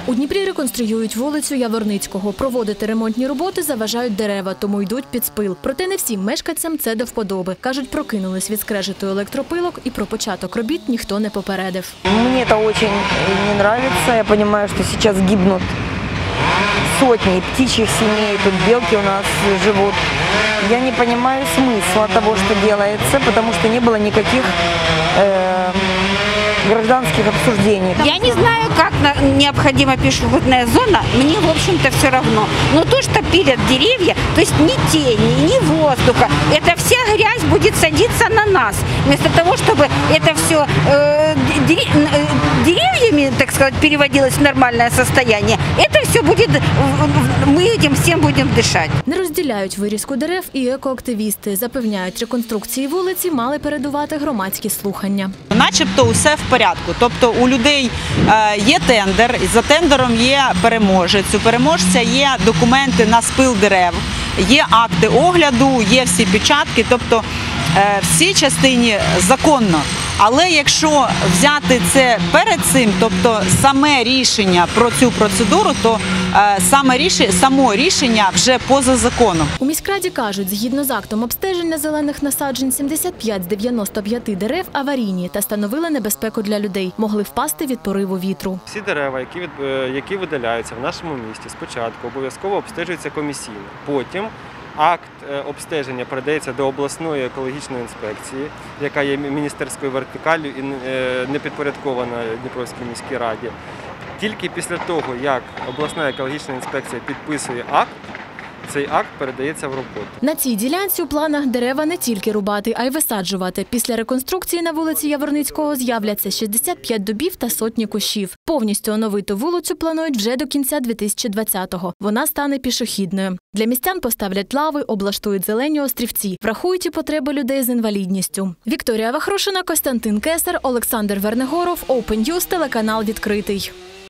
У Дніпрі реконструюють вулицю Яворницького. Проводити ремонтні роботи заважають дерева, тому йдуть під спил. Проте не всім мешканцям це до вподоби. Кажуть, прокинулись від скрежету електропилок і про початок робіт ніхто не попередив. Мені це дуже не подобається. Я розумію, що зараз гибнуть сотні птичьих сімей, тут білки у нас живуть. Я не понимаю смысла того, что делается, потому что не было никаких гражданских обсуждений. Я не знаю, как необходима пешеходная зона, мне, в общем-то, все равно. Но то, что пилят деревья, то есть ни тени, ни воздуха, это вся грязь будет садиться на нас. Вместо того, чтобы это все деревьями, так сказать, переводилось в нормальное состояние, это все будет, мы этим всем будем дышать. Не розділяють вирізку дерев і екоактивісти. Запевняють, реконструкції вулиці мали передувати громадські слухання. Начебто усе в порядку. Тобто у людей є тендер, за тендером є переможець. У переможця є документи на спил дерев, є акти огляду, є всі печатки, тобто всі частині законно. Але якщо взяти це перед цим, тобто саме рішення про цю процедуру, то само рішення вже поза законом. У міськраді кажуть, згідно з актом обстеження зелених насаджень, 75 з 95 дерев аварійні та становили небезпеку для людей. Могли впасти від пориву вітру. Всі дерева, які видаляються в нашому місті, спочатку обов'язково обстежуються комісійно. Потім акт обстеження передається до обласної екологічної інспекції, яка є міністерською вертикаллю і не підпорядкована Дніпровській міській раді. Тільки після того, як обласна екологічна інспекція підписує акт, цей акт передається в роботу. На цій ділянці у планах дерева не тільки рубати, а й висаджувати. Після реконструкції на вулиці Яворницького з'являться 65 дубів та сотні кущів. Повністю оновити вулицю планують вже до кінця 2020-го. Вона стане пішохідною. Для містян поставлять лави, облаштують зелені острівці. Врахують і потреби людей з інвалідністю. Вікторія Вахрушина, Костянтин Кесар, Олександр Вернегоров, Open News, телеканал «Відкритий».